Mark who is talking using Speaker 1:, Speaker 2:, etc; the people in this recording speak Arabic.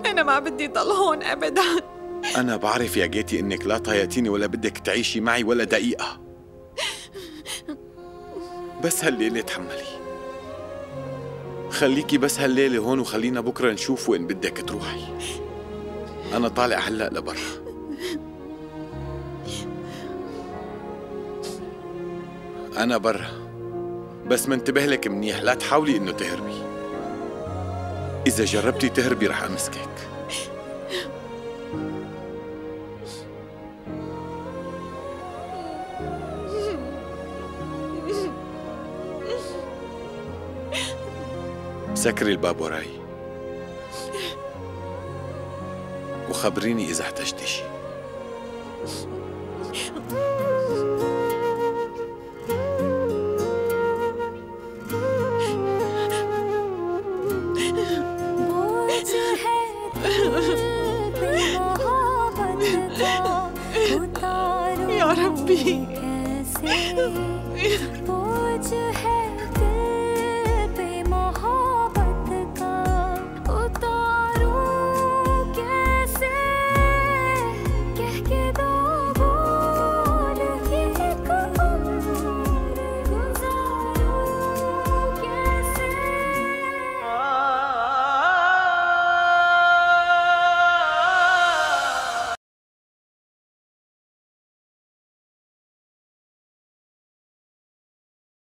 Speaker 1: أنا ما بدي ضل هون أبداً.
Speaker 2: أنا بعرف يا جيتي إنك لا طايقتيني ولا بدك تعيشي معي ولا دقيقة، بس هالليلة تحملي. خليكي بس هالليلة هون وخلينا بكرة نشوف وين بدك تروحي. أنا طالع هلأ لبرا. أنا برا، بس منتبه لك منيح، لا تحاولي إنه تهربي. إذا جربتي تهربي رح أمسكك. سكري الباب وراي وخبريني إذا احتجتي شي.
Speaker 1: يا ربي.